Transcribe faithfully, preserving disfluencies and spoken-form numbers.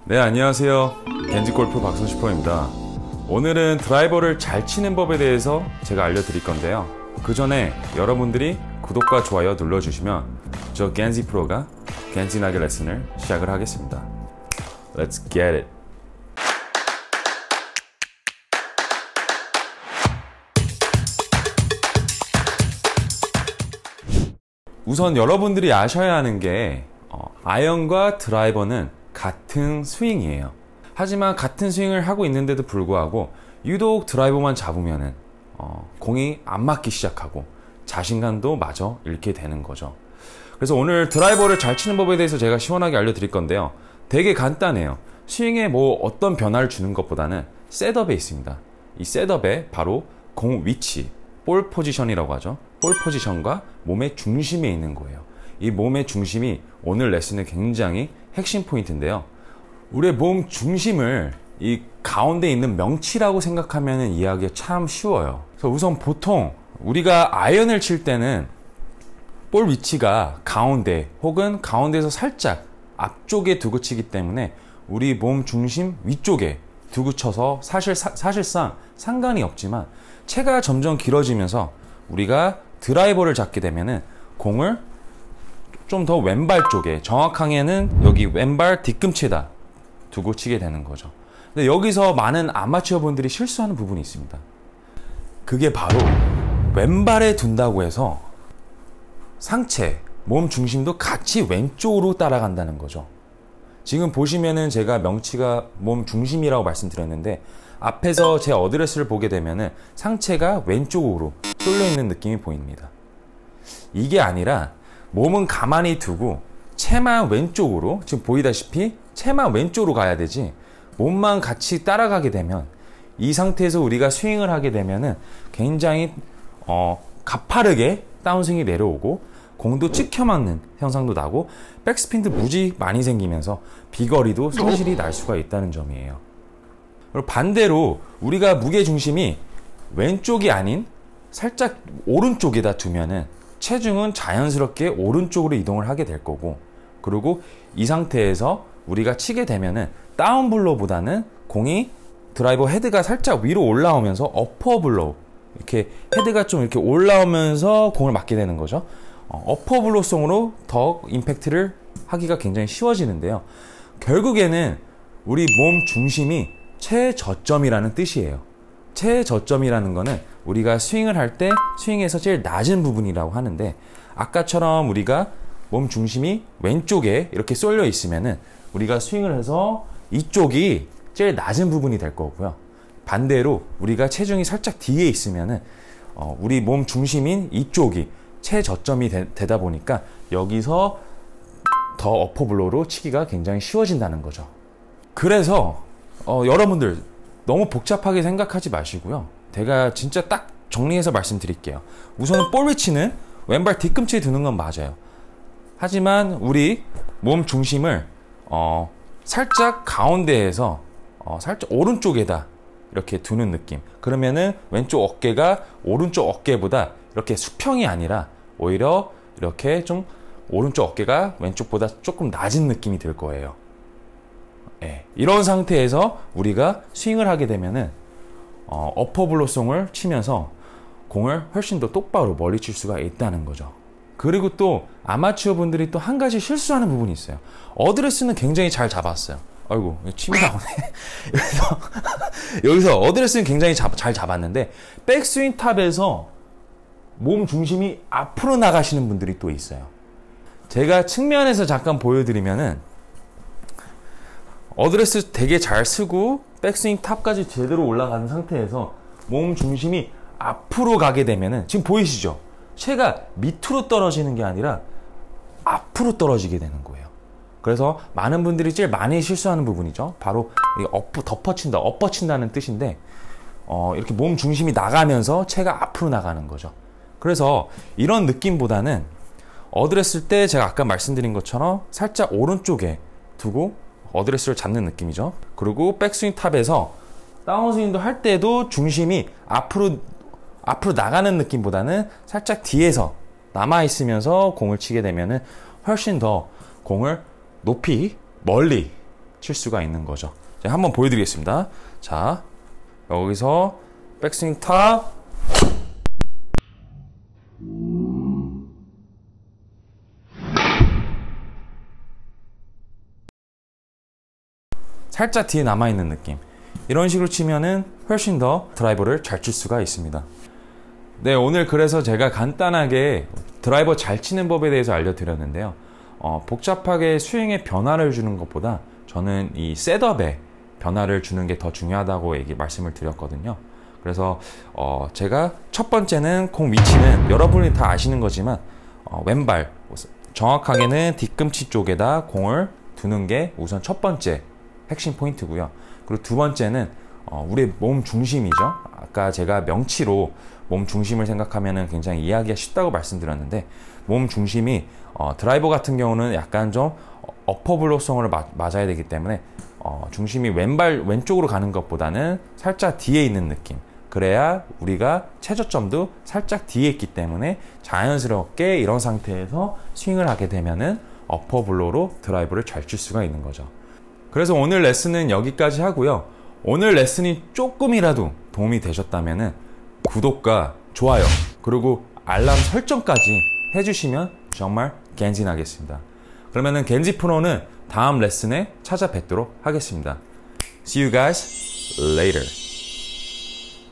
네, 안녕하세요. 겐지골프 박성식 프로입니다. 오늘은 드라이버를 잘 치는 법에 대해서 제가 알려드릴 건데요. 그 전에 여러분들이 구독과 좋아요 눌러주시면 저 겐지 프로가 겐지나게 레슨을 시작을 하겠습니다. Let's get it! 우선 여러분들이 아셔야 하는 게 어, 아이언과 드라이버는 같은 스윙이에요. 하지만 같은 스윙을 하고 있는데도 불구하고 유독 드라이버만 잡으면은 어, 공이 안 맞기 시작하고 자신감도 마저 잃게 되는 거죠. 그래서 오늘 드라이버를 잘 치는 법에 대해서 제가 시원하게 알려드릴 건데요. 되게 간단해요. 스윙에 뭐 어떤 변화를 주는 것보다는 셋업에 있습니다. 이 셋업에 바로 공 위치, 볼 포지션이라고 하죠. 볼 포지션과 몸의 중심에 있는 거예요. 이 몸의 중심이 오늘 레슨의 굉장히 핵심 포인트인데요. 우리의 몸 중심을 이 가운데 있는 명치라고 생각하면 이해하기가 참 쉬워요. 그래서 우선 보통 우리가 아이언을 칠 때는 볼 위치가 가운데 혹은 가운데에서 살짝 앞쪽에 두고 치기 때문에 우리 몸 중심 위쪽에 두고 쳐서 사실, 사, 사실상 상관이 없지만 채가 점점 길어지면서 우리가 드라이버를 잡게 되면은 공을 좀 더 왼발 쪽에, 정확하게는 여기 왼발 뒤꿈치에다 두고 치게 되는 거죠. 근데 여기서 많은 아마추어 분들이 실수하는 부분이 있습니다. 그게 바로 왼발에 둔다고 해서 상체, 몸 중심도 같이 왼쪽으로 따라간다는 거죠. 지금 보시면은 제가 명치가 몸 중심이라고 말씀드렸는데 앞에서 제 어드레스를 보게 되면은 상체가 왼쪽으로 쏠려 있는 느낌이 보입니다. 이게 아니라 몸은 가만히 두고 채만 왼쪽으로, 지금 보이다시피 채만 왼쪽으로 가야 되지 몸만 같이 따라가게 되면 이 상태에서 우리가 스윙을 하게 되면은 굉장히 어, 가파르게 다운스윙이 내려오고 공도 찍혀 맞는 현상도 나고 백스핀도 무지 많이 생기면서 비거리도 손실이 날 수가 있다는 점이에요. 그리고 반대로 우리가 무게중심이 왼쪽이 아닌 살짝 오른쪽에다 두면은 체중은 자연스럽게 오른쪽으로 이동을 하게 될 거고, 그리고 이 상태에서 우리가 치게 되면은 다운블로보다는 공이 드라이버 헤드가 살짝 위로 올라오면서 어퍼블로, 이렇게 헤드가 좀 이렇게 올라오면서 공을 맞게 되는 거죠. 어, 어퍼블로송으로 더 임팩트를 하기가 굉장히 쉬워지는데요. 결국에는 우리 몸 중심이 최저점이라는 뜻이에요. 최저점이라는 거는 우리가 스윙을 할 때 스윙에서 제일 낮은 부분이라고 하는데, 아까처럼 우리가 몸 중심이 왼쪽에 이렇게 쏠려 있으면은 우리가 스윙을 해서 이쪽이 제일 낮은 부분이 될 거고요. 반대로 우리가 체중이 살짝 뒤에 있으면은 어, 우리 몸 중심인 이쪽이 최저점이 되, 되다 보니까 여기서 더 어퍼블로로 치기가 굉장히 쉬워진다는 거죠. 그래서 어, 여러분들 너무 복잡하게 생각하지 마시고요. 제가 진짜 딱 정리해서 말씀드릴게요. 우선은 볼 위치는 왼발 뒤꿈치에 두는 건 맞아요. 하지만 우리 몸 중심을 어, 살짝 가운데에서 어, 살짝 오른쪽에다 이렇게 두는 느낌. 그러면은 왼쪽 어깨가 오른쪽 어깨보다 이렇게 수평이 아니라 오히려 이렇게 좀 오른쪽 어깨가 왼쪽보다 조금 낮은 느낌이 들 거예요. 예, 이런 상태에서 우리가 스윙을 하게 되면은 어, 어퍼블로송을 치면서 공을 훨씬 더 똑바로 멀리 칠 수가 있다는 거죠. 그리고 또 아마추어 분들이 또 한 가지 실수하는 부분이 있어요. 어드레스는 굉장히 잘 잡았어요. 아이고, 침이 나오네. 여기서, 여기서 어드레스는 굉장히 잡, 잘 잡았는데 백스윙 탑에서 몸 중심이 앞으로 나가시는 분들이 또 있어요. 제가 측면에서 잠깐 보여드리면은 어드레스 되게 잘 쓰고 백스윙 탑까지 제대로 올라가는 상태에서 몸 중심이 앞으로 가게 되면은, 지금 보이시죠? 채가 밑으로 떨어지는 게 아니라 앞으로 떨어지게 되는 거예요. 그래서 많은 분들이 제일 많이 실수하는 부분이죠. 바로 엎, 덮어친다, 엎어친다는 뜻인데 어, 이렇게 몸 중심이 나가면서 채가 앞으로 나가는 거죠. 그래서 이런 느낌보다는 어드레스 때 제가 아까 말씀드린 것처럼 살짝 오른쪽에 두고 어드레스를 잡는 느낌이죠. 그리고 백스윙 탑에서 다운스윙도 할 때도 중심이 앞으로 앞으로 나가는 느낌보다는 살짝 뒤에서 남아있으면서 공을 치게 되면은 훨씬 더 공을 높이 멀리 칠 수가 있는 거죠. 제가 한번 보여드리겠습니다. 자, 여기서 백스윙 탑, 살짝 뒤에 남아있는 느낌. 이런 식으로 치면은 훨씬 더 드라이버를 잘 칠 수가 있습니다. 네, 오늘 그래서 제가 간단하게 드라이버 잘 치는 법에 대해서 알려드렸는데요. 어, 복잡하게 스윙에 변화를 주는 것보다 저는 이 셋업에 변화를 주는 게 더 중요하다고 얘기 말씀을 드렸거든요. 그래서 어, 제가 첫 번째는 공 위치는 여러분이 다 아시는 거지만 어, 왼발, 정확하게는 뒤꿈치 쪽에다 공을 두는 게 우선 첫 번째 핵심 포인트고요. 그리고 두 번째는 어, 우리 몸 중심이죠. 아까 제가 명치로 몸 중심을 생각하면 굉장히 이해하기가 쉽다고 말씀드렸는데, 몸 중심이 어, 드라이버 같은 경우는 약간 좀 어퍼블로성을 맞아야 되기 때문에 어, 중심이 왼발 왼쪽으로 가는 것보다는 살짝 뒤에 있는 느낌, 그래야 우리가 최저점도 살짝 뒤에 있기 때문에 자연스럽게 이런 상태에서 스윙을 하게 되면은 어퍼블로로 드라이버를 잘 칠 수가 있는 거죠. 그래서 오늘 레슨은 여기까지 하고요. 오늘 레슨이 조금이라도 도움이 되셨다면 구독과 좋아요 그리고 알람 설정까지 해주시면 정말 겐진하겠습니다. 그러면은 겐지 프로는 다음 레슨에 찾아뵙도록 하겠습니다. See you guys later.